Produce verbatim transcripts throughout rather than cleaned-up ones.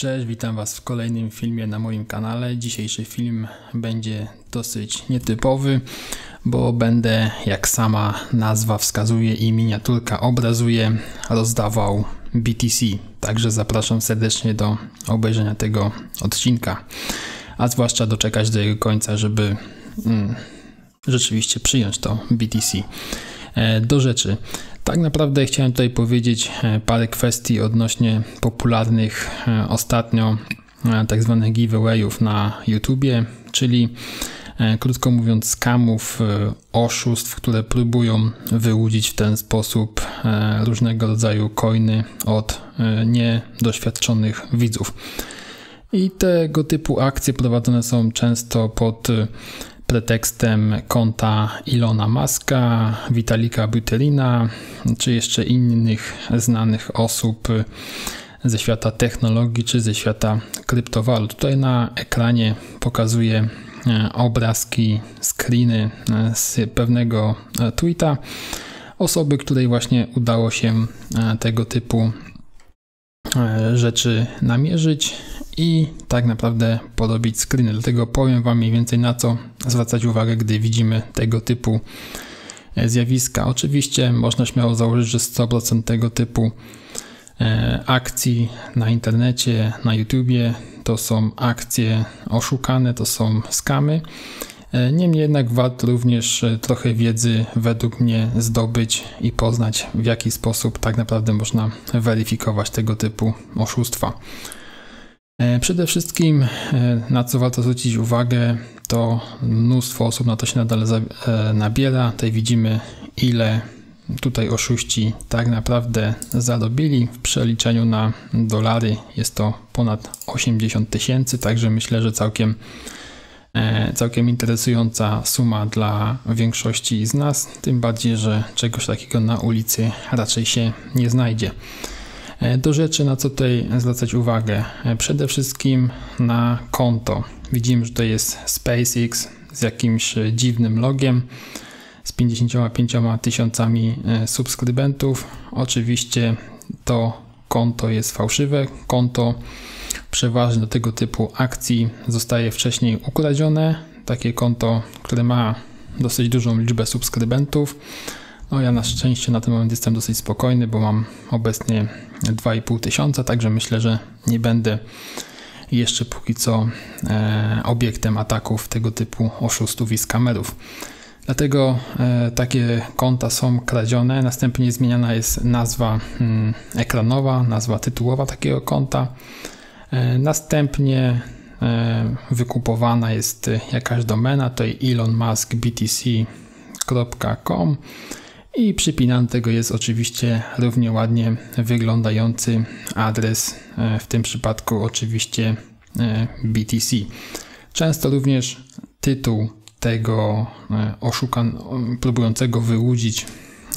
Cześć, witam Was w kolejnym filmie na moim kanale. Dzisiejszy film będzie dosyć nietypowy, bo będę, jak sama nazwa wskazuje i miniaturka obrazuje, rozdawał B T C. Także zapraszam serdecznie do obejrzenia tego odcinka, a zwłaszcza doczekać do jego końca, żeby mm, rzeczywiście przyjąć to B T C. E, do rzeczy. Tak naprawdę chciałem tutaj powiedzieć parę kwestii odnośnie popularnych ostatnio tak zwanych giveawayów na YouTubie, czyli krótko mówiąc scamów, oszustw, które próbują wyłudzić w ten sposób różnego rodzaju coiny od niedoświadczonych widzów. I tego typu akcje prowadzone są często pod pretekstem konta Ilona Muska, Vitalika Buterina, czy jeszcze innych znanych osób ze świata technologii, czy ze świata kryptowalut. Tutaj na ekranie pokazuję obrazki, screeny z pewnego tweeta osoby, której właśnie udało się tego typu rzeczy namierzyć i tak naprawdę porobić screeny. Dlatego powiem Wam mniej więcej, na co zwracać uwagę, gdy widzimy tego typu zjawiska. Oczywiście można śmiało założyć, że sto procent tego typu akcji na internecie, na YouTubie to są akcje oszukane, to są skamy. Niemniej jednak warto również trochę wiedzy według mnie zdobyć i poznać, w jaki sposób tak naprawdę można weryfikować tego typu oszustwa. Przede wszystkim, na co warto zwrócić uwagę, to mnóstwo osób na to się nadal nabiera. Tutaj widzimy, ile tutaj oszuści tak naprawdę zarobili. W przeliczeniu na dolary jest to ponad osiemdziesiąt tysięcy, także myślę, że całkiem Całkiem interesująca suma dla większości z nas, tym bardziej, że czegoś takiego na ulicy raczej się nie znajdzie. Do rzeczy, na co tutaj zwracać uwagę, przede wszystkim na konto. Widzimy, że to jest SpaceX z jakimś dziwnym logiem, z pięćdziesięcioma pięcioma tysiącami subskrybentów. Oczywiście to konto jest fałszywe. Konto przeważnie do tego typu akcji zostaje wcześniej ukradzione. Takie konto, które ma dosyć dużą liczbę subskrybentów. No ja na szczęście na ten moment jestem dosyć spokojny, bo mam obecnie dwa i pół tysiąca, także myślę, że nie będę jeszcze póki co e, obiektem ataków tego typu oszustów i skamerów. Dlatego e, takie konta są kradzione, następnie zmieniana jest nazwa mm, ekranowa, nazwa tytułowa takiego konta. E, następnie e, wykupowana jest jakaś domena, tutaj elon musk b t c kropka com i przypinany do tego jest oczywiście równie ładnie wyglądający adres, e, w tym przypadku oczywiście e, B T C. Często również tytuł tego oszukan, próbującego wyłudzić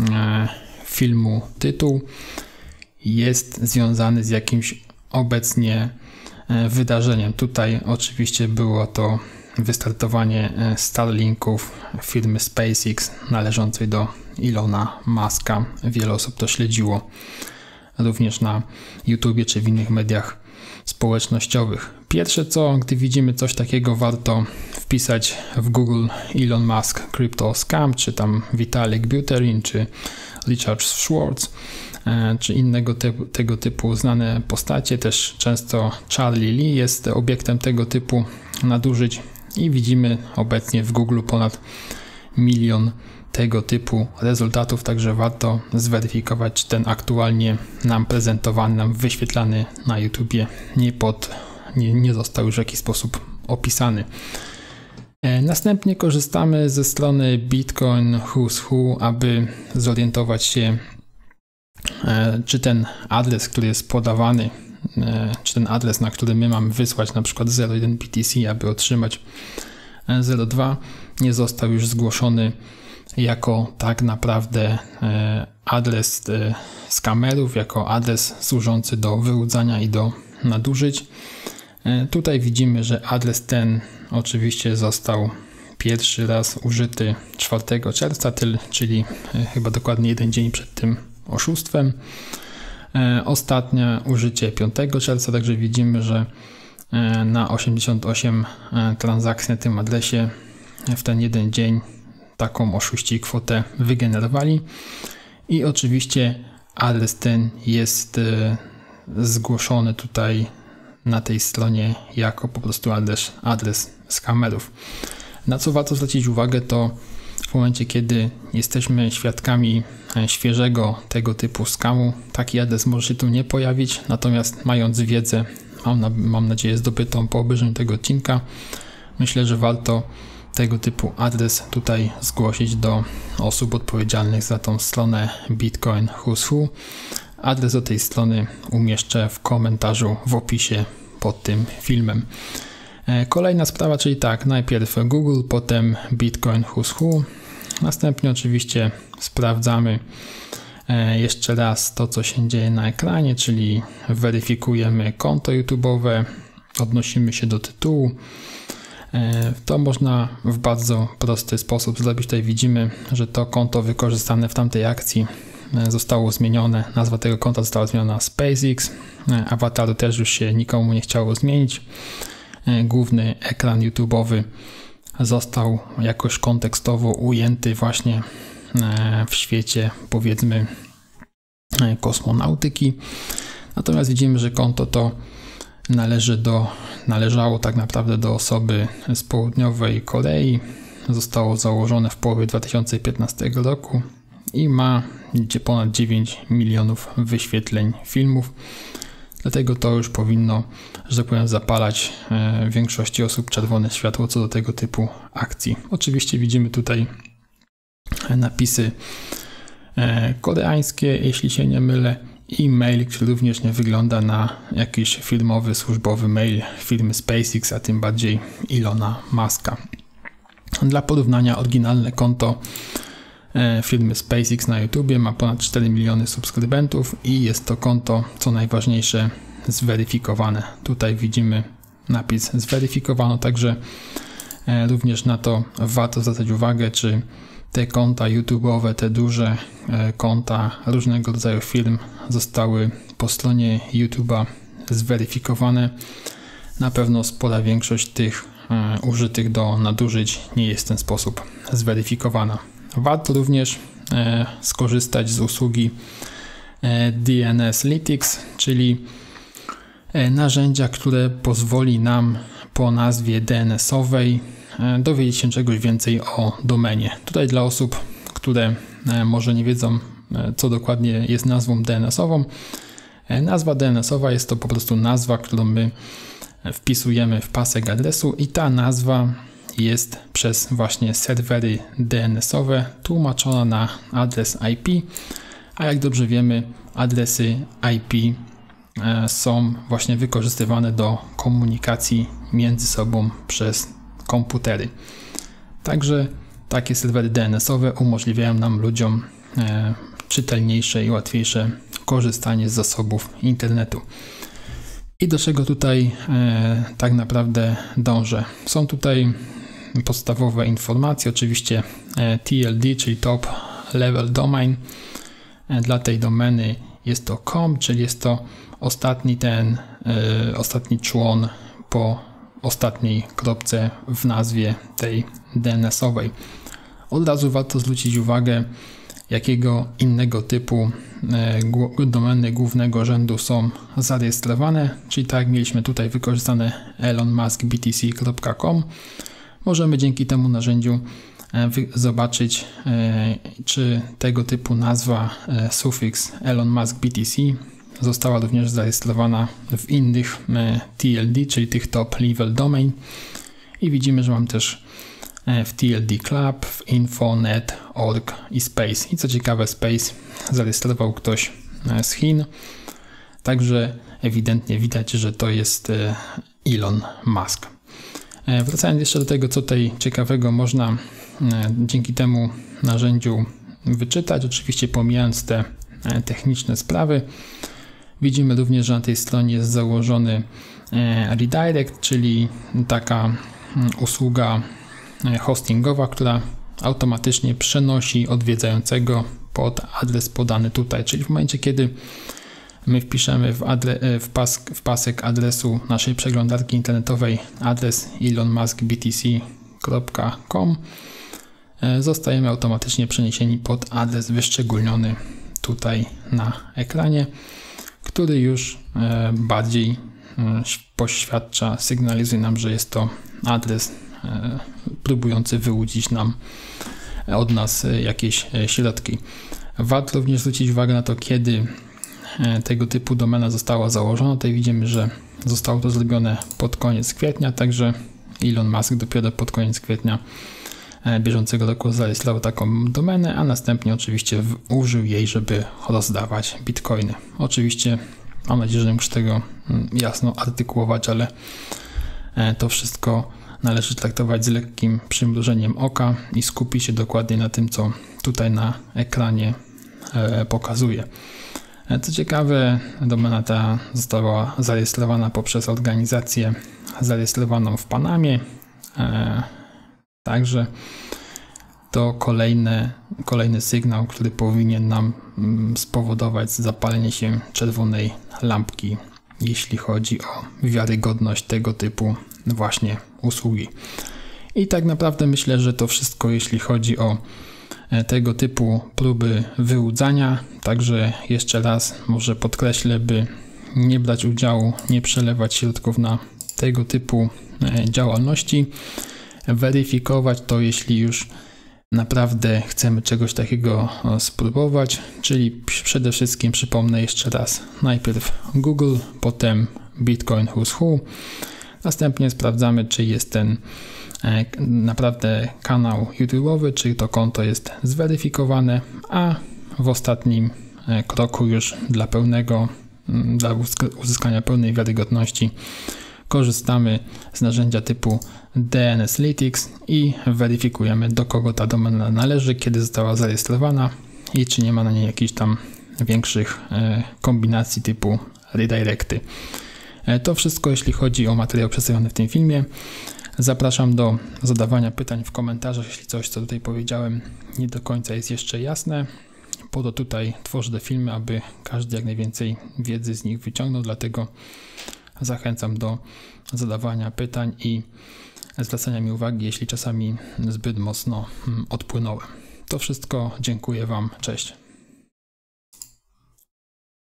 filmu tytuł jest związany z jakimś obecnie wydarzeniem. Tutaj oczywiście było to wystartowanie Starlinków firmy SpaceX należącej do Ilona Muska. Wiele osób to śledziło również na YouTubie czy w innych mediach społecznościowych. Pierwsze co, gdy widzimy coś takiego, warto wpisać w Google Elon Musk Crypto Scam, czy tam Vitalik Buterin, czy Richard Schwartz, czy innego te, tego typu znane postacie. Też często Charlie Lee jest obiektem tego typu nadużyć i widzimy obecnie w Google ponad milion tego typu rezultatów, także warto zweryfikować, czy ten aktualnie nam prezentowany, nam wyświetlany na YouTubie nie, pod, nie, nie został już w jakiś sposób opisany. Następnie korzystamy ze strony Bitcoin Who's Who, aby zorientować się, czy ten adres, który jest podawany, czy ten adres, na który my mamy wysłać na przykład zero jeden B T C, aby otrzymać zero dwa, nie został już zgłoszony jako tak naprawdę adres skamerów, jako adres służący do wyłudzania i do nadużyć. Tutaj widzimy, że adres ten oczywiście został pierwszy raz użyty czwartego czerwca, czyli chyba dokładnie jeden dzień przed tym oszustwem. Ostatnie użycie piątego czerwca, także widzimy, że na osiemdziesiąt osiem transakcji na tym adresie w ten jeden dzień taką oszuści kwotę wygenerowali i oczywiście adres ten jest zgłoszony tutaj na tej stronie jako po prostu adres, adres skamerów. Na co warto zwrócić uwagę, to w momencie, kiedy jesteśmy świadkami świeżego tego typu skamu, taki adres może się tu nie pojawić, natomiast mając wiedzę, mam, na, mam nadzieję zdobytą po obejrzeniu tego odcinka, myślę, że warto tego typu adres tutaj zgłosić do osób odpowiedzialnych za tą stronę Bitcoin Who's Who. Adres do tej strony umieszczę w komentarzu w opisie pod tym filmem. Kolejna sprawa, czyli tak, najpierw Google, potem Bitcoin Who's Who. Następnie oczywiście sprawdzamy jeszcze raz to, co się dzieje na ekranie, czyli weryfikujemy konto YouTube'owe, odnosimy się do tytułu. To można w bardzo prosty sposób zrobić. Tutaj widzimy, że to konto wykorzystane w tamtej akcji zostało zmienione. Nazwa tego konta została zmieniona na SpaceX. Awataru też już się nikomu nie chciało zmienić. Główny ekran YouTube'owy został jakoś kontekstowo ujęty właśnie w świecie, powiedzmy, kosmonautyki. Natomiast widzimy, że konto to należy do, należało tak naprawdę do osoby z południowej Korei. Zostało założone w połowie dwa tysiące piętnastego roku i ma ponad dziewięć milionów wyświetleń filmów. Dlatego to już powinno, że tak powiem, zapalać w większości osób czerwone światło co do tego typu akcji. Oczywiście widzimy tutaj napisy koreańskie, jeśli się nie mylę, i mail, który również nie wygląda na jakiś firmowy, służbowy mail firmy SpaceX, a tym bardziej Elona Muska. Dla porównania, oryginalne konto firmy SpaceX na YouTubie ma ponad cztery miliony subskrybentów i jest to konto, co najważniejsze, zweryfikowane. Tutaj widzimy napis zweryfikowano, także również na to warto zwracać uwagę, czy te konta YouTube'owe, te duże konta różnego rodzaju firm zostały po stronie YouTube'a zweryfikowane. Na pewno spora większość tych użytych do nadużyć nie jest w ten sposób zweryfikowana. Warto również skorzystać z usługi D N S Lytics, czyli narzędzia, które pozwoli nam po nazwie D N S-owej dowiedzieć się czegoś więcej o domenie. Tutaj dla osób, które może nie wiedzą, co dokładnie jest nazwą D N S-ową. Nazwa D N S-owa jest to po prostu nazwa, którą my wpisujemy w pasek adresu i ta nazwa jest przez właśnie serwery D N S-owe tłumaczona na adres I P, a jak dobrze wiemy, adresy I P są właśnie wykorzystywane do komunikacji między sobą przez komputery. Także takie serwery D N S-owe umożliwiają nam, ludziom, e, czytelniejsze i łatwiejsze korzystanie z zasobów internetu. I do czego tutaj e, tak naprawdę dążę? Są tutaj podstawowe informacje, oczywiście e, T L D, czyli Top Level Domain. E, dla tej domeny jest to com, czyli jest to ostatni ten, e, ostatni człon po ostatniej kropce w nazwie tej D N S-owej. Od razu warto zwrócić uwagę, jakiego innego typu e, domeny głównego rzędu są zarejestrowane, czyli tak jak mieliśmy tutaj wykorzystane elon musk b t c kropka com. Możemy dzięki temu narzędziu e, wy, zobaczyć, e, czy tego typu nazwa, e, sufiks elon musk b t c została również zarejestrowana w innych T L D, czyli tych top level domain, i widzimy, że mam też w T L D Club, w info, net, org i space. I co ciekawe, space zarejestrował ktoś z Chin, także ewidentnie widać, że to jest Elon Musk. Wracając jeszcze do tego, co tutaj ciekawego można dzięki temu narzędziu wyczytać, oczywiście pomijając te techniczne sprawy, widzimy również, że na tej stronie jest założony redirect, czyli taka usługa hostingowa, która automatycznie przenosi odwiedzającego pod adres podany tutaj. Czyli w momencie, kiedy My wpiszemy w, adre, w, pas, w pasek adresu naszej przeglądarki internetowej adres elon musk b t c kropka com. Zostajemy automatycznie przeniesieni pod adres wyszczególniony tutaj na ekranie, który już bardziej poświadcza, sygnalizuje nam, że jest to adres próbujący wyłudzić nam od nas jakieś środki. Warto również zwrócić uwagę na to, kiedy tego typu domena została założona. Tutaj widzimy, że zostało to zrobione pod koniec kwietnia, także Elon Musk dopiero pod koniec kwietnia bieżącego roku zarejestrował taką domenę, a następnie oczywiście użył jej, żeby rozdawać bitcoiny. Oczywiście mam nadzieję, że nie muszę tego jasno artykułować, ale to wszystko należy traktować z lekkim przymrużeniem oka i skupić się dokładnie na tym, co tutaj na ekranie pokazuje. Co ciekawe, domena ta została zarejestrowana poprzez organizację zarejestrowaną w Panamie. Także to kolejny, kolejny sygnał, który powinien nam spowodować zapalenie się czerwonej lampki, jeśli chodzi o wiarygodność tego typu właśnie usługi. I tak naprawdę myślę, że to wszystko, jeśli chodzi o tego typu próby wyłudzania. Także jeszcze raz może podkreślę, by nie brać udziału, nie przelewać środków na tego typu działalności. Weryfikować to, jeśli już naprawdę chcemy czegoś takiego spróbować, czyli przede wszystkim przypomnę jeszcze raz, najpierw Google, potem Bitcoin Who's Who, następnie sprawdzamy, czy jest ten naprawdę kanał YouTube'owy, czy to konto jest zweryfikowane, a w ostatnim kroku już dla pełnego, dla uzyskania pełnej wiarygodności korzystamy z narzędzia typu D N S Lytics i weryfikujemy, do kogo ta domena należy, kiedy została zarejestrowana i czy nie ma na niej jakichś tam większych kombinacji typu redirecty. To wszystko, jeśli chodzi o materiał przedstawiony w tym filmie. Zapraszam do zadawania pytań w komentarzach, jeśli coś, co tutaj powiedziałem, nie do końca jest jeszcze jasne. Po to tutaj tworzę te filmy, aby każdy jak najwięcej wiedzy z nich wyciągnął, dlatego zachęcam do zadawania pytań i zwracania mi uwagi, jeśli czasami zbyt mocno odpłynąłem. To wszystko, dziękuję Wam, cześć.